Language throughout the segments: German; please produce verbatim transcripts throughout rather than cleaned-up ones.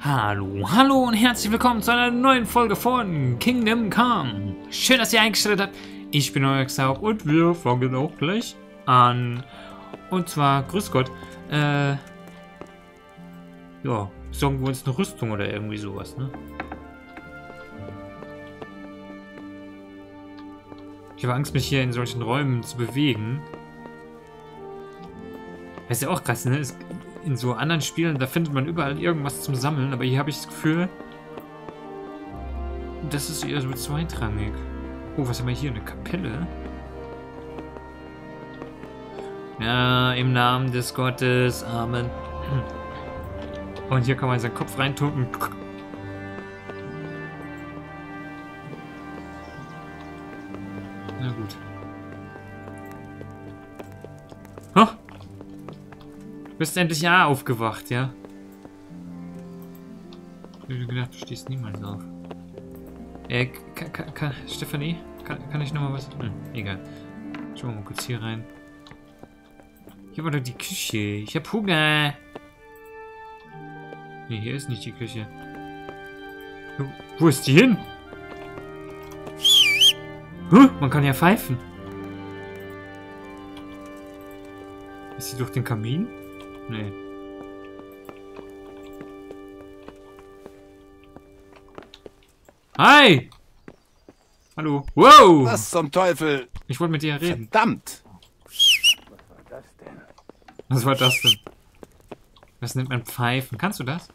Hallo, hallo und herzlich willkommen zu einer neuen Folge von Kingdom Come. Schön, dass ihr eingestellt habt. Ich bin euer Xaub und wir fangen auch gleich an. Und zwar, grüß Gott, äh, ja, sorgen wir uns eine Rüstung oder irgendwie sowas, ne? Ich habe Angst, mich hier in solchen Räumen zu bewegen. Das ist ja auch krass, ne? Es, in so anderen Spielen, da findet man überall irgendwas zum Sammeln, aber hier habe ich das Gefühl, das ist eher so zweitrangig. Oh, was haben wir hier? Eine Kapelle? Ja, im Namen des Gottes. Amen. Und hier kann man seinen Kopf reintun. Na gut. Oh! Du bist endlich ja aufgewacht, ja? Ich hab gedacht, du stehst niemals auf. Äh, kann, kann, kann, Stefanie? Kann, kann ich nochmal was? Hm, egal. Schauen wir mal kurz hier rein. Hier war doch die Küche. Ich hab Hunger. Ne, hier ist nicht die Küche. Wo, wo ist die hin? Huh, man kann ja pfeifen. Ist sie durch den Kamin? Nee. Hi! Hallo. Wow! Was zum Teufel? Ich wollte mit dir reden. Verdammt! Was war das denn? Was nennt man Pfeifen? Kannst du das?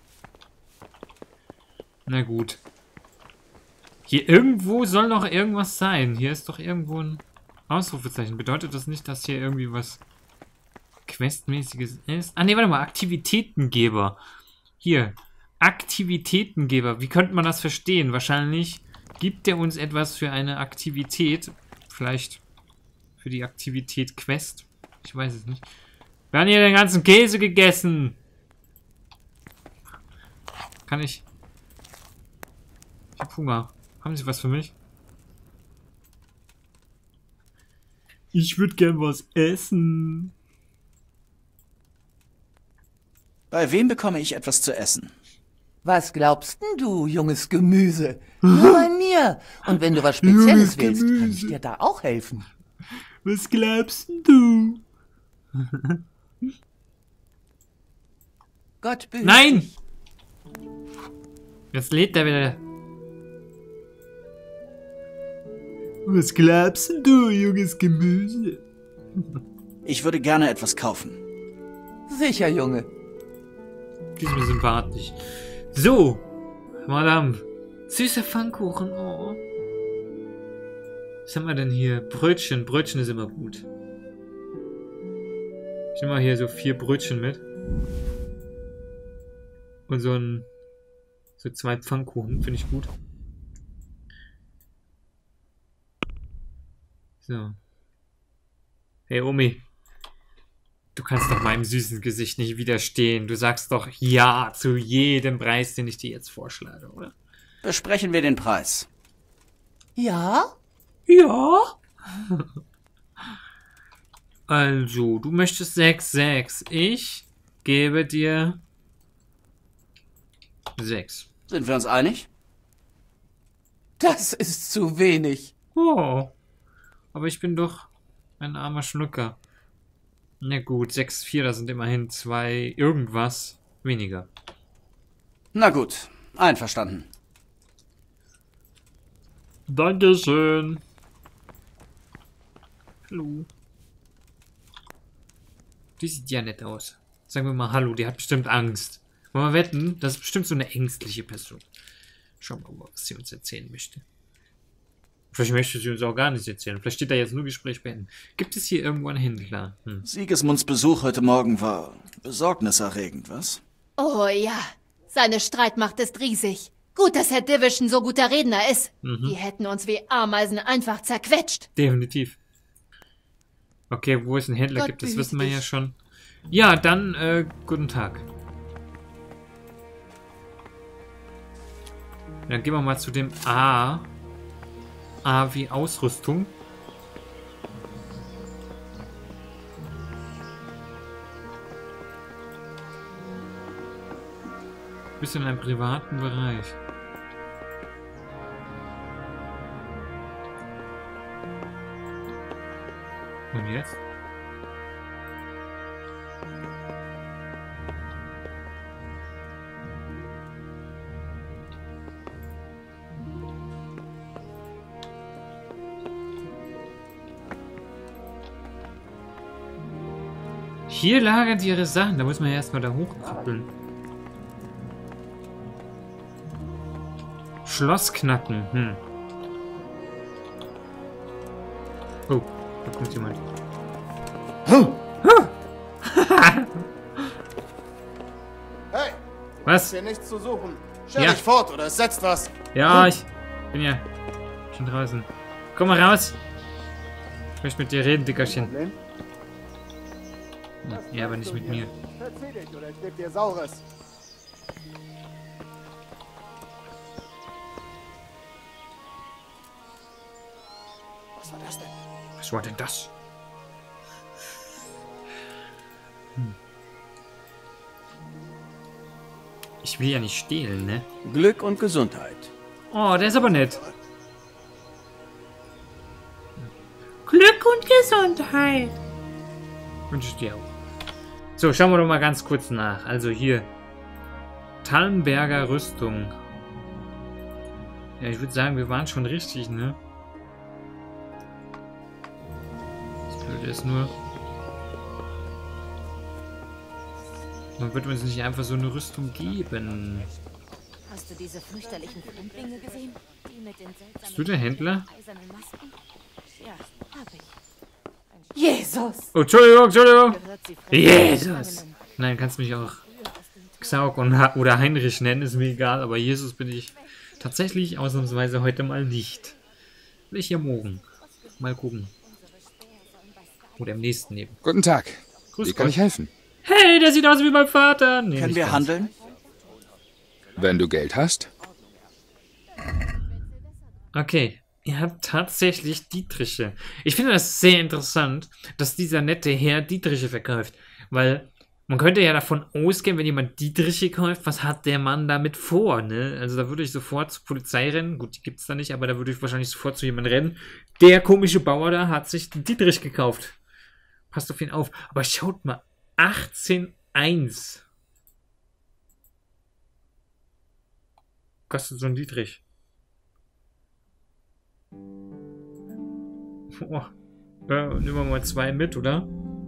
Na gut. Hier irgendwo soll noch irgendwas sein. Hier ist doch irgendwo ein Ausrufezeichen. Bedeutet das nicht, dass hier irgendwie was Questmäßiges ist? Ah ne, warte mal. Aktivitätengeber. Hier. Aktivitätengeber. Wie könnte man das verstehen? Wahrscheinlich gibt er uns etwas für eine Aktivität. Vielleicht für die Aktivität Quest. Ich weiß es nicht. Wir haben hier den ganzen Käse gegessen. Kann ich... Ich hab Hunger. Haben Sie was für mich? Ich würde gern was essen. Bei wem bekomme ich etwas zu essen? Was glaubst denn du, junges Gemüse? Nur bei mir. Und wenn du was Spezielles Junges willst, kann ich Gemüse. dir da auch helfen. Was glaubst denn du? Gott behüte Nein! dich. Jetzt lädt er wieder. Was glaubst denn du, junges Gemüse? Ich würde gerne etwas kaufen. Sicher, Junge. Die ist mir sympathisch. So, Madame. Süßer Pfannkuchen. Oh. Was haben wir denn hier? Brötchen. Brötchen ist immer gut. Ich nehme mal hier so vier Brötchen mit. Und so ein... So zwei Pfannkuchen. Finde ich gut. So. Hey, Omi. Du kannst doch meinem süßen Gesicht nicht widerstehen. Du sagst doch ja zu jedem Preis, den ich dir jetzt vorschlage, oder? Besprechen wir den Preis. Ja? Ja. Also, du möchtest sechs, sechs. Ich gebe dir sechs. Sind wir uns einig? Das ist zu wenig. Oh. Aber ich bin doch ein armer Schnucker. Na gut, sechs, vier, das sind immerhin zwei irgendwas weniger. Na gut, einverstanden. Dankeschön. Hallo. Die sieht ja nett aus. Sagen wir mal Hallo, die hat bestimmt Angst. Wollen wir wetten? Das ist bestimmt so eine ängstliche Person. Schauen wir mal, was sie uns erzählen möchte. Vielleicht möchte sie uns auch gar nichts erzählen. Vielleicht steht da jetzt nur Gespräch beenden. Gibt es hier irgendwo einen Händler? Hm. Sigismunds Besuch heute Morgen war besorgniserregend, was? Oh ja, seine Streitmacht ist riesig. Gut, dass Herr Division so guter Redner ist. Mhm. Die hätten uns wie Ameisen einfach zerquetscht. Definitiv. Okay, wo es einen Händler Gott gibt, das behüte wissen wir dich. ja schon. Ja, dann, äh, guten Tag. Dann gehen wir mal zu dem A. A wie Ausrüstung. Bist in einem privaten Bereich. Und jetzt? Hier lagern sie ihre Sachen. Da muss man ja erstmal da hochkuppeln. Schloss knacken. Hm. Oh, da kommt jemand. Huh. Hey! Was? Ist hier nichts zu suchen. Stell Ja. dich fort oder es setzt was. Ja, ich bin ja schon draußen. Komm mal raus. Ich möchte mit dir reden, Dickerchen. Problem? Ja, aber nicht mit mir. Verzieh dich oder ich geb dir Saures. Was war das denn? Was war denn das? Hm. Ich will ja nicht stehlen, ne? Glück und Gesundheit. Oh, der ist aber nett. Glück und Gesundheit. Wünsche ich dir auch. So, schauen wir doch mal ganz kurz nach. Also hier. Tallenberger Rüstung. Ja, ich würde sagen, wir waren schon richtig, ne? Das Blöde ist nur... Man wird uns nicht einfach so eine Rüstung geben. Hast du diese fürchterlichen Fremdlinge gesehen? Die mit den seltsamen Bist du der Händler? eisernen Masken? Ja, hab ich. Jesus! Oh, Entschuldigung, Entschuldigung. Gehört sie fremd- Jesus! Nein, kannst mich auch Xauk und ha oder Heinrich nennen, ist mir egal, aber Jesus bin ich tatsächlich ausnahmsweise heute mal nicht. Vielleicht ja morgen. Mal gucken. Oder im nächsten Leben. Guten Tag. Grüß Wie kann Gott. ich helfen? Hey, der sieht aus wie mein Vater. Nee, Können nicht wir ganz. handeln? Wenn du Geld hast? Okay, ihr habt tatsächlich Dietriche. Ich finde das sehr interessant, dass dieser nette Herr Dietriche verkauft. Weil man könnte ja davon ausgehen, wenn jemand Dietriche kauft, was hat der Mann damit vor, ne? Also da würde ich sofort zur Polizei rennen. Gut, die gibt es da nicht, aber da würde ich wahrscheinlich sofort zu jemandem rennen. Der komische Bauer da hat sich den Dietrich gekauft. Passt auf ihn auf. Aber schaut mal, achtzehn eins. Kostet so ein Dietrich. Oh. Ja, nehmen wir mal zwei mit, oder?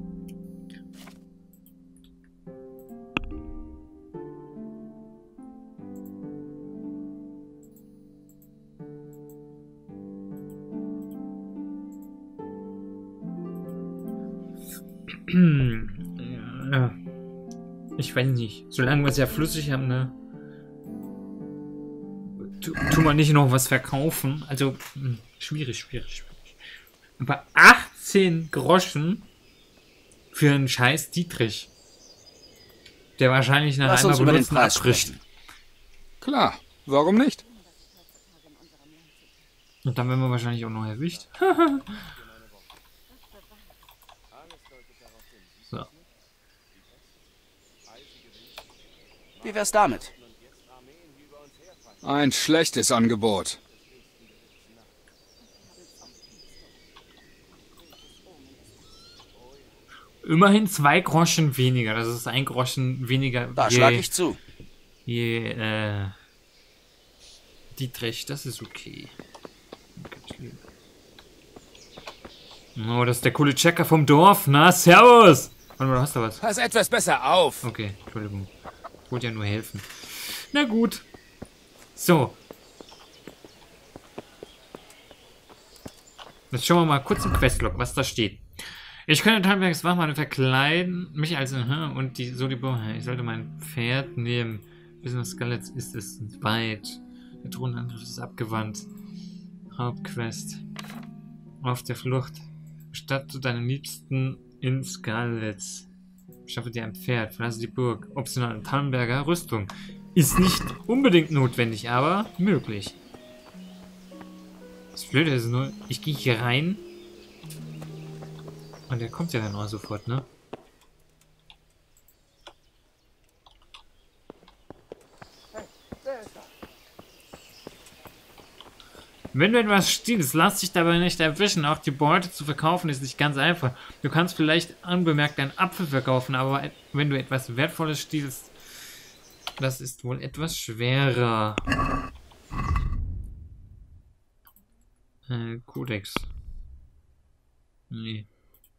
Ja. Ich weiß nicht. Solange wir es ja flüssig haben, ne? Tu, tu mal nicht noch was verkaufen. Also, mh, schwierig, schwierig, schwierig. Aber achtzehn Groschen für einen scheiß Dietrich. Der wahrscheinlich nach Lass einmal uns über den benutzen Preis abbricht. sprechen. Klar, warum nicht? Und dann werden wir wahrscheinlich auch noch erwischt. So. Wie wär's damit? Ein schlechtes Angebot. Immerhin zwei Groschen weniger. Das ist ein Groschen weniger. Da je, schlag ich zu. Je, äh, Dietrich, das ist okay. Kann ich leben. Oh, das ist der coole Checker vom Dorf. Na, servus! Warte mal, du hast da was. Pass etwas besser auf. Okay, Entschuldigung. Ich wollte ja nur helfen. Na gut. So. Jetzt schauen wir mal kurz im Questlog, was da steht. Ich könnte Tallenbergs Wachmann verkleiden, mich als hm, und die so die Bohne. Ich sollte mein Pferd nehmen. Business Skeletts ist es weit. Der Thronangriff ist abgewandt. Hauptquest. Auf der Flucht. Bestatte deinen Liebsten in Skeletts. Schaffe dir ein Pferd. Verlasse die Burg. Optional Tallenberger Rüstung. Ist nicht unbedingt notwendig, aber möglich. Das Blöde ist nur, ich gehe hier rein. Und der kommt ja dann auch sofort, ne? Wenn du etwas stiehlst, lass dich dabei nicht erwischen. Auch die Beute zu verkaufen ist nicht ganz einfach. Du kannst vielleicht unbemerkt einen Apfel verkaufen, aber wenn du etwas Wertvolles stiehlst, das ist wohl etwas schwerer. Äh, Kodex. Nee.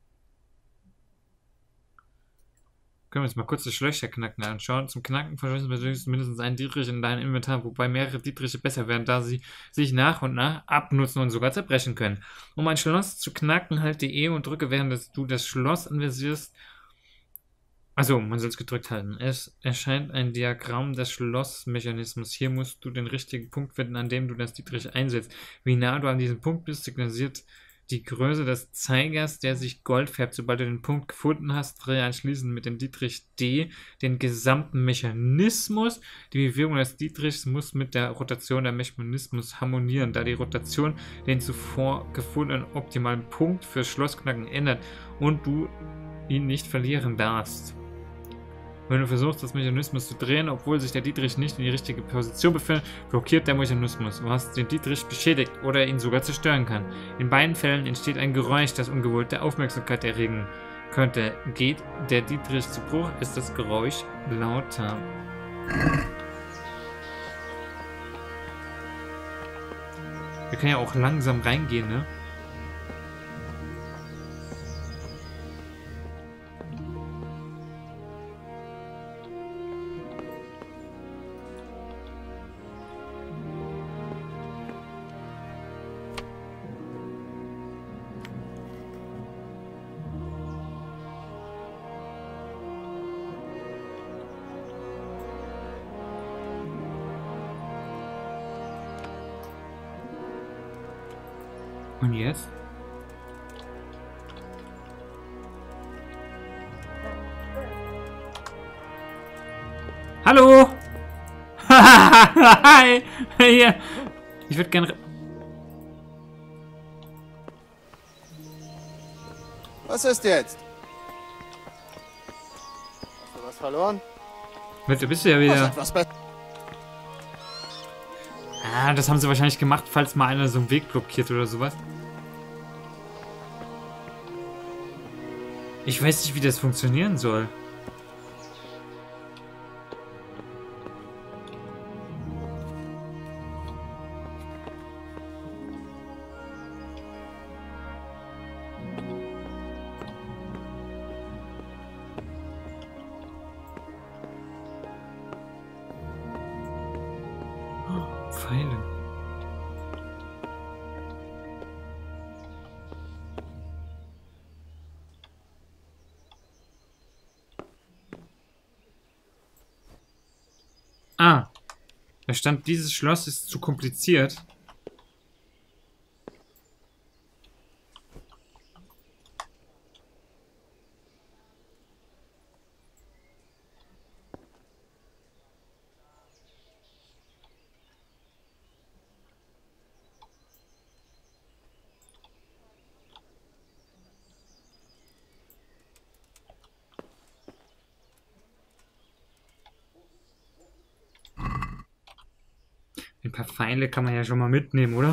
Können wir uns mal kurz das Schlöcher-Knacken anschauen. Zum Knacken verschwenden wir mindestens einen Dietrich in deinem Inventar, wobei mehrere Dietriche besser werden, da sie sich nach und nach abnutzen und sogar zerbrechen können. Um ein Schloss zu knacken, halte E und drücke, während du das Schloss anvisierst. Also, man soll es gedrückt halten. Es erscheint ein Diagramm des Schlossmechanismus. Hier musst du den richtigen Punkt finden, an dem du das Dietrich einsetzt. Wie nah du an diesem Punkt bist, signalisiert die Größe des Zeigers, der sich gold färbt. Sobald du den Punkt gefunden hast, drehe anschließend mit dem Dietrich D den gesamten Mechanismus. Die Bewegung des Dietrichs muss mit der Rotation der Mechanismus harmonieren, da die Rotation den zuvor gefundenen optimalen Punkt für Schlossknacken ändert und du ihn nicht verlieren darfst. Wenn du versuchst, das Mechanismus zu drehen, obwohl sich der Dietrich nicht in die richtige Position befindet, blockiert der Mechanismus, was den Dietrich beschädigt oder ihn sogar zerstören kann. In beiden Fällen entsteht ein Geräusch, das ungewollte Aufmerksamkeit erregen könnte. Geht der Dietrich zu Bruch, ist das Geräusch lauter. Wir können ja auch langsam reingehen, ne? Und jetzt? Hallo! Hi! Hier. Ich würde gerne... Was ist jetzt? Hast du was verloren? Du bist ja Was wieder... etwas besser? Ah, das haben sie wahrscheinlich gemacht, falls mal einer so einen Weg blockiert oder sowas. Ich weiß nicht, wie das funktionieren soll. Pfeile. Ah. Da stand, dieses Schloss ist zu kompliziert. Ein paar Pfeile kann man ja schon mal mitnehmen, oder?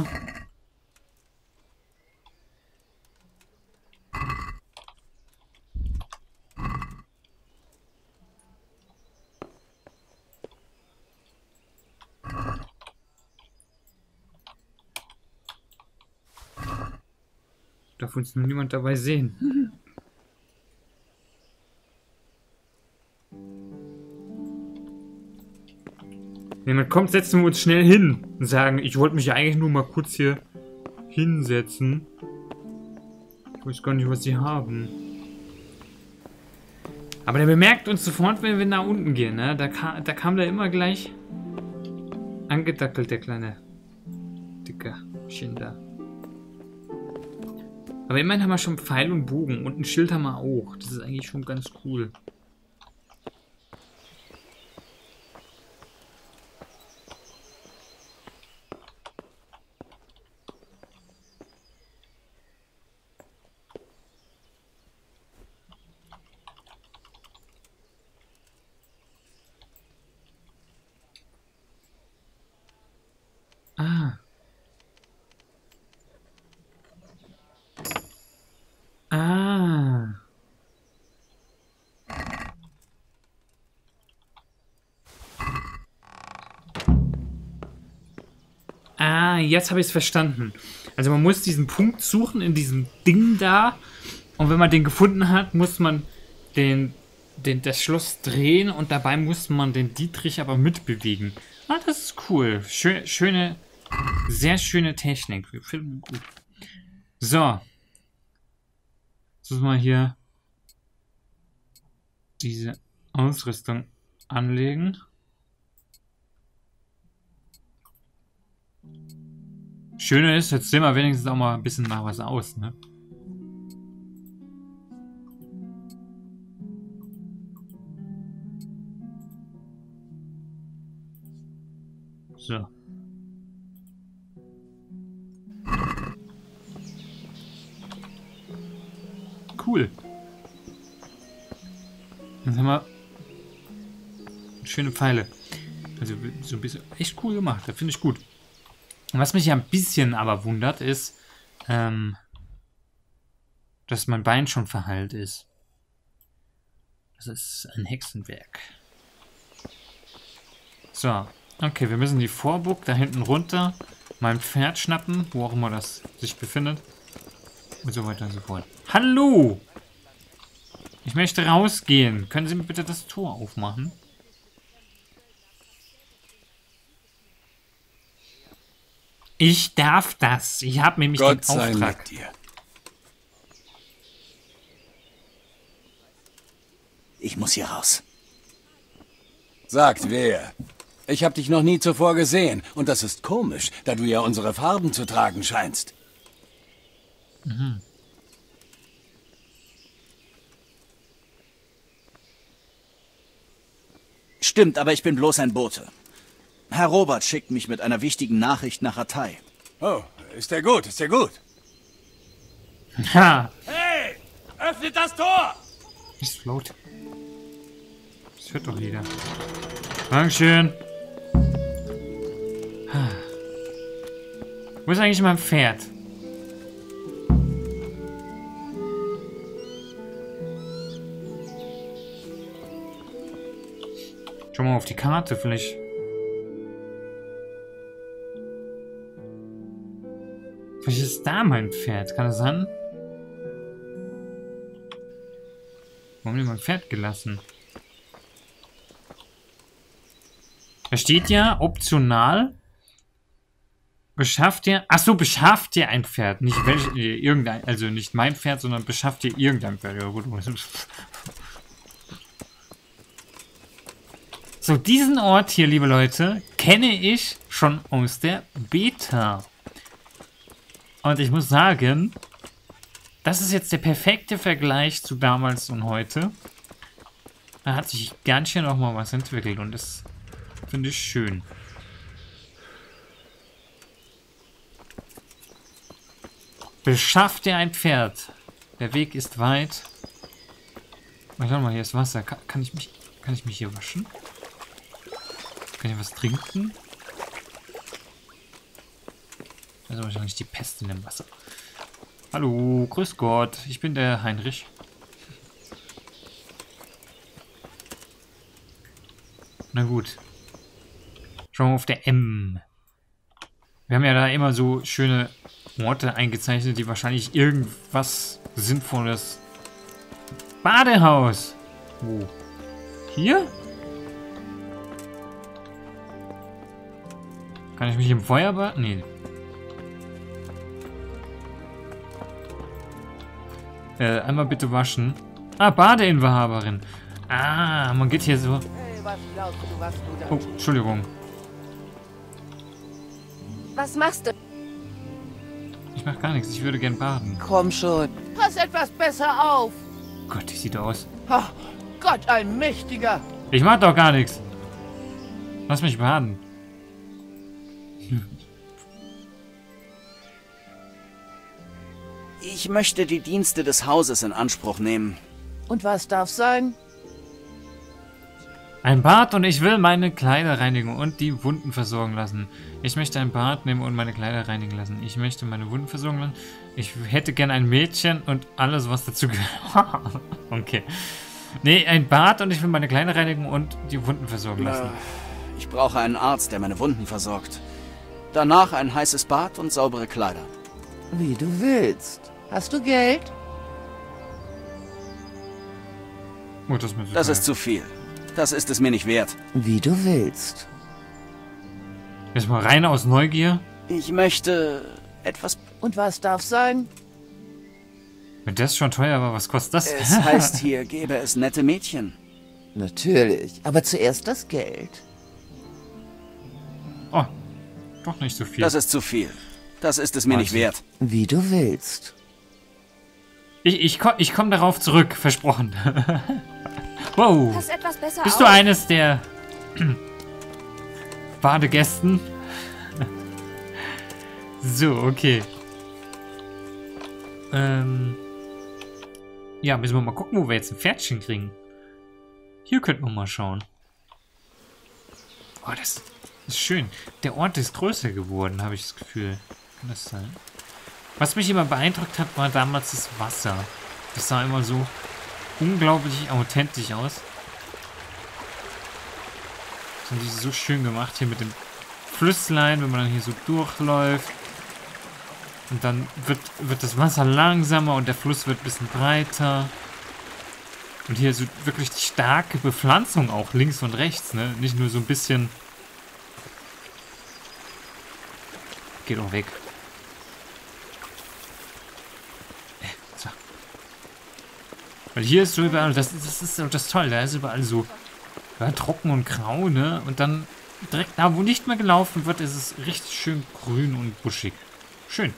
Darf uns nur niemand dabei sehen. Wenn jemand kommt, setzen wir uns schnell hin und sagen, ich wollte mich ja eigentlich nur mal kurz hier hinsetzen. Ich weiß gar nicht, was sie haben. Aber der bemerkt uns sofort, wenn wir nach unten gehen, ne? Da, kam, da kam der immer gleich angedackelt, der kleine dicker Schinder. Aber immerhin haben wir schon Pfeil und Bogen und ein Schild haben wir auch. Das ist eigentlich schon ganz cool. Ah. Ah, jetzt habe ich es verstanden. Also man muss diesen Punkt suchen in diesem Ding da. Und wenn man den gefunden hat, muss man den, den, das Schloss drehen. Und dabei muss man den Dietrich aber mitbewegen. Ah, das ist cool. Schö schöne, sehr schöne Technik. Wir finden gut. So. Jetzt müssen wir hier diese Ausrüstung anlegen. Schöne ist, jetzt sehen wir wenigstens auch mal ein bisschen nach was aus, ne? So. Cool. Jetzt haben wir schöne Pfeile. Also so ein bisschen echt cool gemacht. Das finde ich gut. Und was mich ja ein bisschen aber wundert, ist, ähm, dass mein Bein schon verheilt ist. Das ist ein Hexenwerk. So. Okay, wir müssen die Vorburg da hinten runter, mein Pferd schnappen, wo auch immer das sich befindet. Und so weiter und so fort. Hallo! Ich möchte rausgehen. Können Sie mir bitte das Tor aufmachen? Ich darf das. Ich habe nämlich Gott den sei Auftrag. mit dir. Ich muss hier raus. Sagt wer? Ich habe dich noch nie zuvor gesehen. Und das ist komisch, da du ja unsere Farben zu tragen scheinst. Mhm. Stimmt, aber ich bin bloß ein Bote. Herr Robert schickt mich mit einer wichtigen Nachricht nach Atay. Oh, ist der gut, ist der gut. Ha! Hey, öffnet das Tor! Ist laut. Das hört doch jeder. Dankeschön. Wo ist eigentlich mein Pferd? Schau mal auf die Karte, vielleicht. Vielleicht ist da mein Pferd. Kann das sein? Warum haben die mein Pferd gelassen? Da steht ja optional. Beschafft ihr. Achso, beschafft ihr ein Pferd. Nicht welch, äh, irgendein. Also nicht mein Pferd, sondern beschafft ihr irgendein Pferd. Ja, gut. So, diesen Ort hier, liebe Leute, kenne ich schon aus der Beta. Und ich muss sagen, das ist jetzt der perfekte Vergleich zu damals und heute. Da hat sich ganz schön noch mal was entwickelt und das finde ich schön. Beschafft ihr ein Pferd. Der Weg ist weit. Warte mal, hier ist Wasser. Kann, kann ich mich, kann ich mich hier waschen? Kann ich was trinken? Das ist wahrscheinlich die Pest in dem Wasser. Hallo, grüß Gott. Ich bin der Heinrich. Na gut. Schauen wir auf der M. Wir haben ja da immer so schöne Orte eingezeichnet, die wahrscheinlich irgendwas Sinnvolles... Badehaus! Wo? Hier? Kann ich mich im Feuer baden? Nee. Äh, einmal bitte waschen. Ah, Badeinhaberin. Ah, man geht hier so... Hey, was glaubst du, was du da Oh, Entschuldigung. Was machst du? Ich mach gar nichts. Ich würde gern baden. Komm schon. Pass etwas besser auf. Gott, wie sieht er aus? Ach, Gott, ein Mächtiger. Ich mach doch gar nichts. Lass mich baden. Ich möchte die Dienste des Hauses in Anspruch nehmen. Und was darf sein? Ein Bad und ich will meine Kleider reinigen und die Wunden versorgen lassen. Ich möchte ein Bad nehmen und meine Kleider reinigen lassen. Ich möchte meine Wunden versorgen lassen. Ich hätte gern ein Mädchen und alles, was dazu gehört. Okay. Nee, ein Bad und ich will meine Kleider reinigen und die Wunden versorgen lassen. Ich brauche einen Arzt, der meine Wunden versorgt. Danach ein heißes Bad und saubere Kleider. Wie du willst. Hast du Geld? Oh, das ist, mir so Das geil. ist zu viel. Das ist es mir nicht wert. Wie du willst. Jetzt mal rein aus Neugier. Ich möchte etwas... Und was darf sein? Wenn das schon teuer war, was kostet das? Es heißt hier, gäbe es nette Mädchen. Natürlich. Aber zuerst das Geld. Oh, doch nicht so viel. Das ist zu viel. Das ist es mir nicht Wahnsinn. wert. Wie du willst. Ich, ich, komm, ich komme darauf zurück, versprochen. Wow. Pass etwas besser Bist auf. du eines der Badegästen? So, okay. Ähm. Ja, müssen wir mal gucken, wo wir jetzt ein Pferdchen kriegen. Hier könnten wir mal schauen. Oh, das ist schön. Der Ort ist größer geworden, habe ich das Gefühl. Kann das sein? Was mich immer beeindruckt hat, war damals das Wasser. Das sah immer so unglaublich authentisch aus. Das haben die so schön gemacht hier mit dem Flüsslein, wenn man dann hier so durchläuft. Und dann wird, wird das Wasser langsamer und der Fluss wird ein bisschen breiter. Und hier so wirklich die starke Bepflanzung auch links und rechts, ne? Nicht nur so ein bisschen... Geht auch weg. So. Weil hier ist so überall, das, das ist so das Tolle, da ist überall so ja, trocken und grau, ne? Und dann direkt da, wo nicht mehr gelaufen wird, ist es richtig schön grün und buschig. Schön.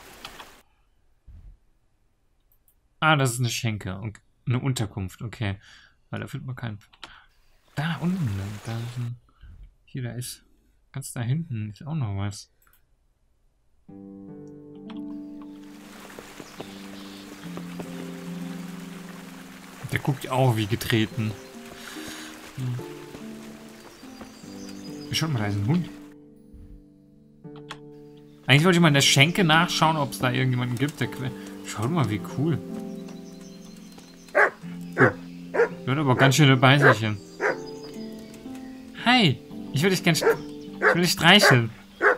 Ah, das ist eine Schenke. Und eine Unterkunft, okay. Weil da findet man keinen... Da unten, da ist ein... Hier, da ist... Ganz da hinten ist auch noch was. Der guckt auch wie getreten. Hm. Schaut mal, da ist ein Hund. Eigentlich wollte ich mal in der Schenke nachschauen, ob es da irgendjemanden gibt, der... Schaut mal, wie cool. Wird aber ganz schöne Beißerchen. Hi, ich will dich gerne... Ich will dich streicheln.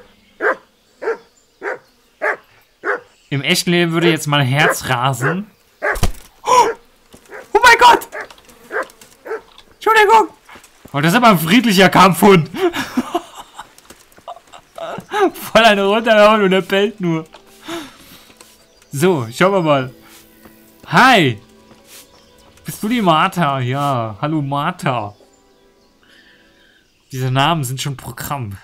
Im echten Leben würde jetzt mal Herz rasen. Oh mein Gott! Entschuldigung! Oh, das ist aber ein friedlicher Kampfhund. Voll eine runterhauen und er bellt nur. So, schauen wir mal. Hi! Bist du die Martha? Ja, hallo Martha. Diese Namen sind schon Programm.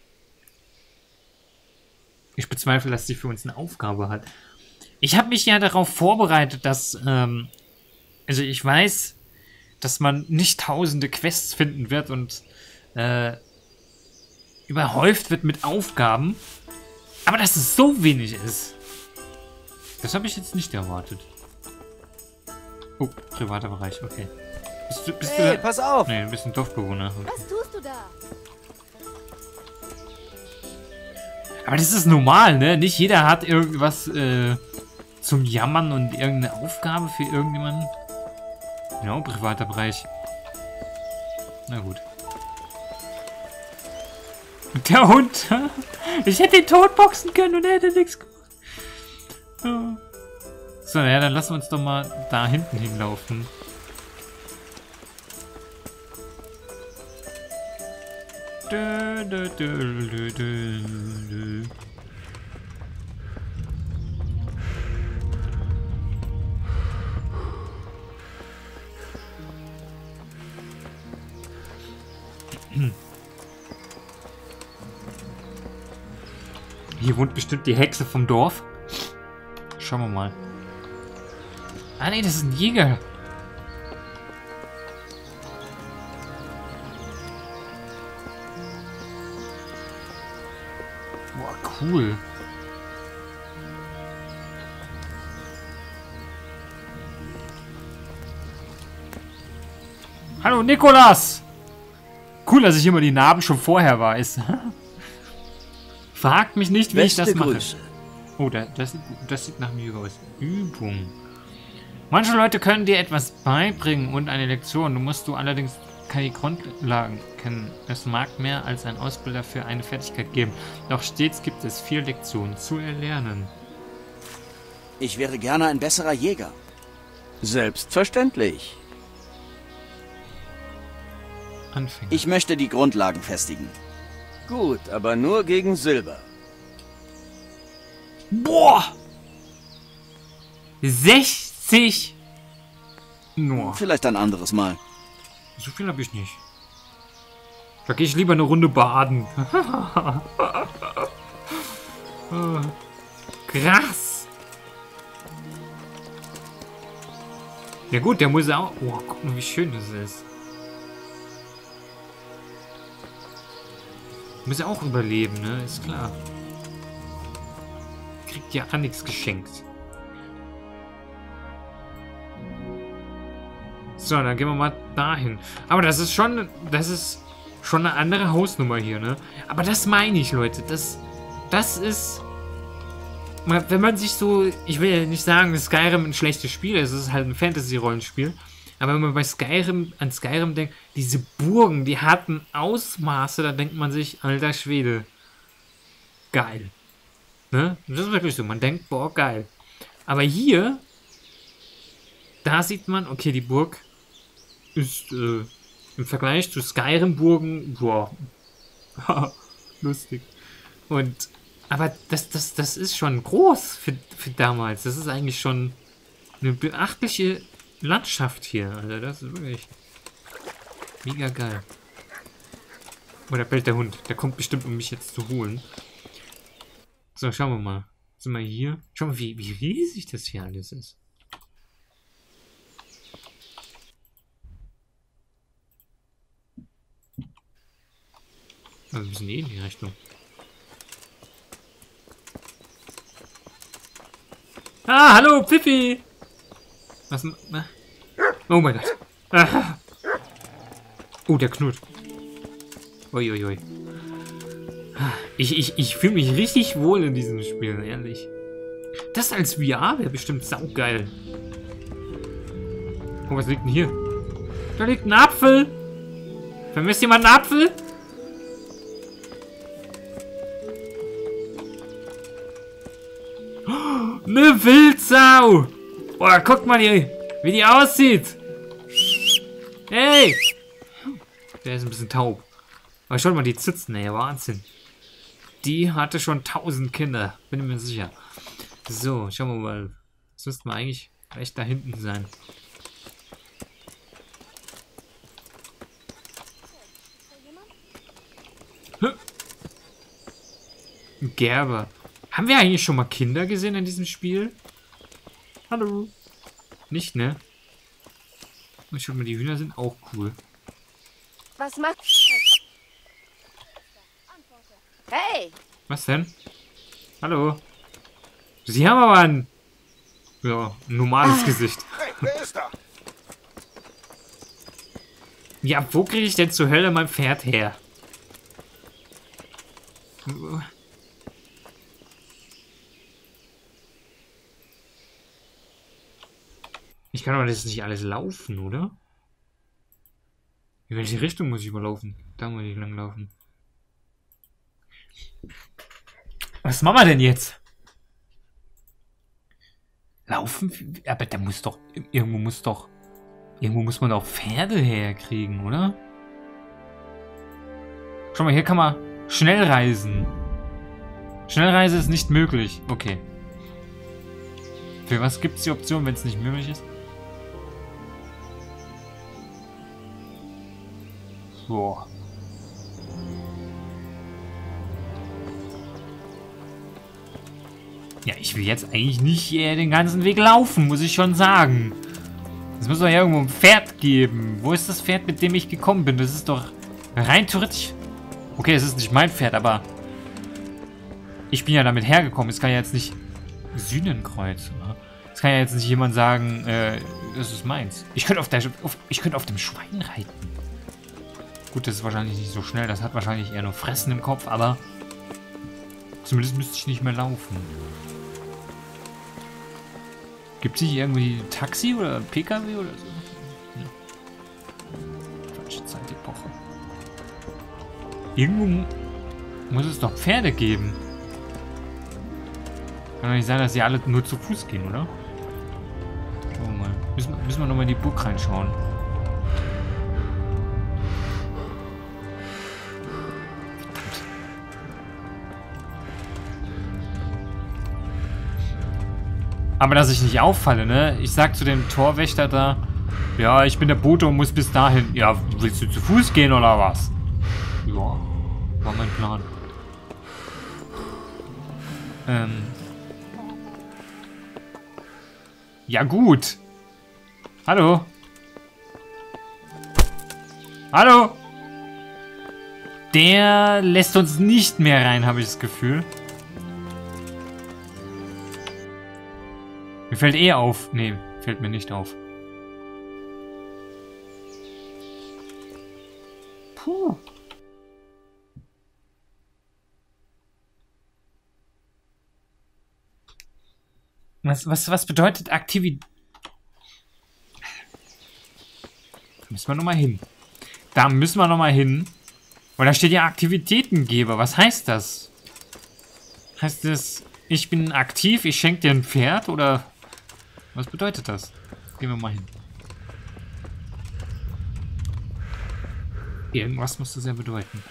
Ich bezweifle, dass sie für uns eine Aufgabe hat. Ich habe mich ja darauf vorbereitet, dass, ähm, also ich weiß, dass man nicht tausende Quests finden wird und äh, überhäuft wird mit Aufgaben. Aber dass es so wenig ist, das habe ich jetzt nicht erwartet. Oh, privater Bereich, okay. Bist du, bist Hey, du pass auf! Nee, du bist ein Dorfbewohner. Okay. Was tust du da? Aber das ist normal, ne? Nicht jeder hat irgendwas äh, zum Jammern und irgendeine Aufgabe für irgendjemanden. Ja, privater Bereich. Na gut. Und der Hund. Ich hätte ihn totboxen können und er hätte nichts gemacht. Ja. So, ja, dann lassen wir uns doch mal da hinten hinlaufen. Dö, dö, dö, dö, dö, dö. Hier wohnt bestimmt die Hexe vom Dorf. Schauen wir mal. Ah ne, das ist ein Jäger. Boah, cool. Hallo Nikolas! Cool, dass ich immer die Namen schon vorher weiß. Fragt mich nicht, wie Beste ich das mache. Grüße. Oh, da, das, sieht, das sieht nach mir aus. Übung. Manche Leute können dir etwas beibringen und eine Lektion. Du musst du allerdings kann die Grundlagen kennen. Es mag mehr als ein Ausbilder für eine Fertigkeit geben. Doch stets gibt es vier Lektionen zu erlernen. Ich wäre gerne ein besserer Jäger. Selbstverständlich. Anfänger. Ich möchte die Grundlagen festigen. Gut, aber nur gegen Silber. Boah! sechzig! Nur. Vielleicht ein anderes Mal. So viel habe ich nicht. Da gehe ich lieber eine Runde baden. Oh, krass! Ja gut, der muss auch... Oh, guck mal, wie schön das ist. Muss ja auch überleben, ne? Ist klar. Kriegt ja auch nichts geschenkt. So, dann gehen wir mal dahin. Aber das ist schon... Das ist schon eine andere Hausnummer hier, ne? Aber das meine ich, Leute. Das... Das ist... Wenn man sich so... Ich will ja nicht sagen, dass Skyrim ein schlechtes Spiel ist. Es ist halt ein Fantasy-Rollenspiel. Aber wenn man bei Skyrim an Skyrim denkt, diese Burgen, die hatten Ausmaße, da denkt man sich, alter Schwede, geil. Ne? Das ist wirklich so, man denkt, boah, geil. Aber hier, da sieht man, okay, die Burg ist äh, im Vergleich zu Skyrim-Burgen, boah, lustig. Und, aber das, das, das ist schon groß für, für damals. Das ist eigentlich schon eine beachtliche Landschaft hier, also das ist wirklich mega geil. Oh, da bellt der Hund. Der kommt bestimmt, um mich jetzt zu holen. So, schauen wir mal. Sind wir hier? Schau mal, wie, wie riesig das hier alles ist. Also wir sind eh in die Richtung. Ah, hallo, Pfiffi! Was? Na? Oh mein Gott. Ah. Oh, der knurrt. Uiuiui. Ich, ich, ich fühle mich richtig wohl in diesen Spielen, ehrlich. Das als V R wäre bestimmt saugeil. Oh, was liegt denn hier? Da liegt ein Apfel. Vermisst jemand einen Apfel? Oh, eine Wildsau. Boah, guck mal, die, wie die aussieht. Hey. Der ist ein bisschen taub. Aber schau mal, die Zitzen, ey, Wahnsinn. Die hatte schon tausend Kinder, bin ich mir sicher. So, schauen wir mal. Das müssten wir eigentlich recht da hinten sein. Gerber. Haben wir eigentlich schon mal Kinder gesehen in diesem Spiel? Hallo. Nicht, ne? Und schau mal, die Hühner sind auch cool. Was macht... Hey! Was denn? Hallo. Sie haben aber ein... Ja, ein normales ah. Gesicht. Hey, wer ist da? Ja, wo kriege ich denn zur Hölle mein Pferd her? Ich kann aber das nicht alles laufen, oder? In welche Richtung muss ich überlaufen? Da muss ich lang laufen. Was machen wir denn jetzt? Laufen? Aber da muss doch... Irgendwo muss doch... Irgendwo muss man doch Pferde herkriegen, oder? Schau mal, hier kann man schnell reisen. Schnellreise ist nicht möglich. Okay. Für was gibt es die Option, wenn es nicht möglich ist? So. Ja, ich will jetzt eigentlich nicht äh, den ganzen Weg laufen, muss ich schon sagen. Es muss doch ja irgendwo ein Pferd geben. Wo ist das Pferd, mit dem ich gekommen bin? Das ist doch rein theoretisch... Okay, es ist nicht mein Pferd, aber... Ich bin ja damit hergekommen. Es kann ja jetzt nicht... Sühnenkreuz, oder? Es kann ja jetzt nicht jemand sagen, äh, das ist meins. Ich könnte auf, der, auf, ich könnte auf dem Schwein reiten. Gut, das ist wahrscheinlich nicht so schnell. Das hat wahrscheinlich eher nur Fressen im Kopf, aber... Zumindest müsste ich nicht mehr laufen. Gibt es hier irgendwie Taxi oder P K W oder so? Ja. Falsche Zeit. Irgendwo muss es doch Pferde geben. Kann doch nicht sein, dass sie alle nur zu Fuß gehen, oder? Schauen wir mal. Müssen, müssen wir nochmal in die Burg reinschauen. Verdammt. Aber dass ich nicht auffalle, ne? Ich sag zu dem Torwächter da, ja, ich bin der Bote und muss bis dahin. Ja, willst du zu Fuß gehen oder was? Ja, war mein Plan. Ähm. Ja, gut. Hallo? Hallo? Der lässt uns nicht mehr rein, habe ich das Gefühl. Mir fällt eh auf. Nee, fällt mir nicht auf. Puh. Was, was, was bedeutet Aktivität? Da müssen wir nochmal hin. Da müssen wir nochmal hin. Weil da steht ja Aktivitätengeber. Was heißt das? Heißt das, ich bin aktiv, ich schenke dir ein Pferd? Oder was bedeutet das? Gehen wir mal hin. Irgendwas muss das ja bedeuten.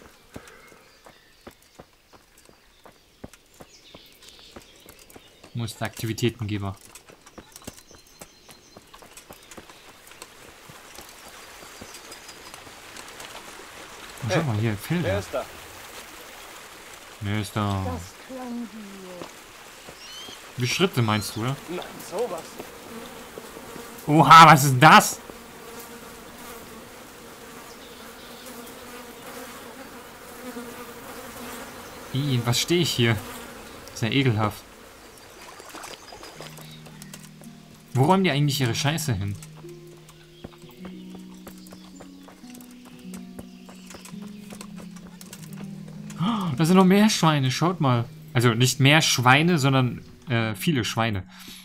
Muss der Aktivitätengeber. Oh, schau mal hier, Felder. Wer ist da? Wer ist da? Das klang Wie Schritte meinst du, oder? Nein, sowas. Oha, was ist das? Ih, was stehe ich hier? Sehr ekelhaft. Wo räumen die eigentlich ihre Scheiße hin? Oh, da sind noch mehr Schweine, schaut mal. Also nicht mehr Schweine, sondern äh, viele Schweine.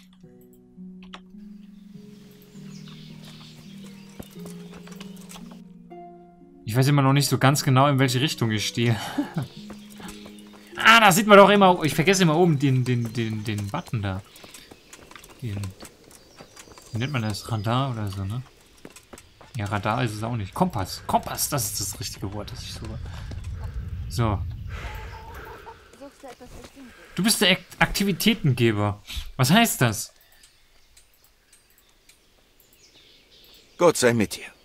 Ich weiß immer noch nicht so ganz genau, in welche Richtung ich stehe. Ah, da sieht man doch immer... Ich vergesse immer oben den, den, den, den Button da. Den... Wie nennt man das? Radar oder so, ne? Ja, Radar ist es auch nicht. Kompass. Kompass, das ist das richtige Wort, das ich suche. So. Du bist der Aktivitätengeber. Was heißt das? Gott sei mit dir.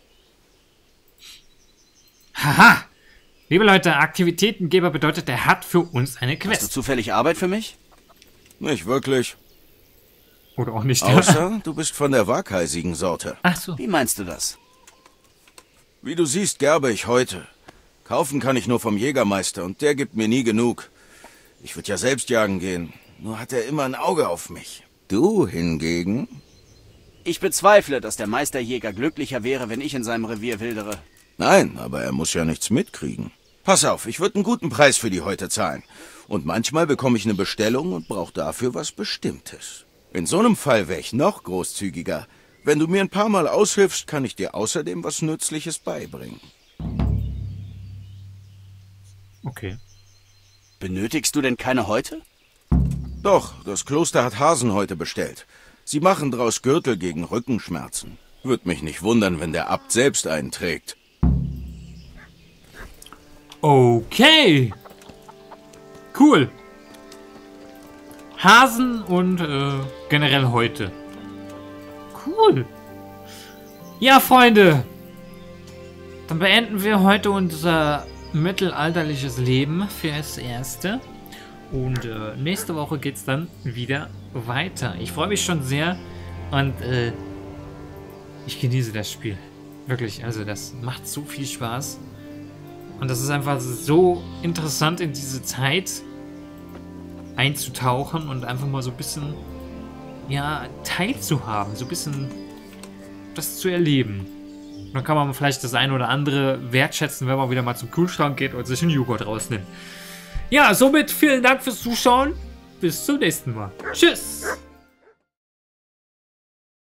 Haha! Liebe Leute, Aktivitätengeber bedeutet, der hat für uns eine Quest. Hast du zufällig Arbeit für mich? Nicht wirklich. Oder auch nicht. Außer, du bist von der waghalsigen Sorte. Ach so. Wie meinst du das? Wie du siehst, gerbe ich heute. Kaufen kann ich nur vom Jägermeister und der gibt mir nie genug. Ich würde ja selbst jagen gehen, nur hat er immer ein Auge auf mich. Du hingegen? Ich bezweifle, dass der Meisterjäger glücklicher wäre, wenn ich in seinem Revier wildere. Nein, aber er muss ja nichts mitkriegen. Pass auf, ich würde einen guten Preis für die Häute zahlen. Und manchmal bekomme ich eine Bestellung und brauche dafür was Bestimmtes. In so einem Fall wäre ich noch großzügiger. Wenn du mir ein paar Mal aushilfst, kann ich dir außerdem was Nützliches beibringen. Okay. Benötigst du denn keine Häute? Doch, das Kloster hat Hasenhäute bestellt. Sie machen draus Gürtel gegen Rückenschmerzen. Würde mich nicht wundern, wenn der Abt selbst einen trägt. Okay. Cool. Hasen und äh, generell Häute. Cool. Ja, Freunde. Dann beenden wir heute unser mittelalterliches Leben fürs Erste. Und äh, nächste Woche geht es dann wieder weiter. Ich freue mich schon sehr und äh, ich genieße das Spiel. Wirklich, also das macht so viel Spaß. Und das ist einfach so interessant, in diese Zeit einzutauchen und einfach mal so ein bisschen, ja, teilzuhaben. So ein bisschen das zu erleben. Und dann kann man vielleicht das eine oder andere wertschätzen, wenn man wieder mal zum Kühlschrank geht und sich einen Joghurt rausnimmt. Ja, somit vielen Dank fürs Zuschauen. Bis zum nächsten Mal. Tschüss.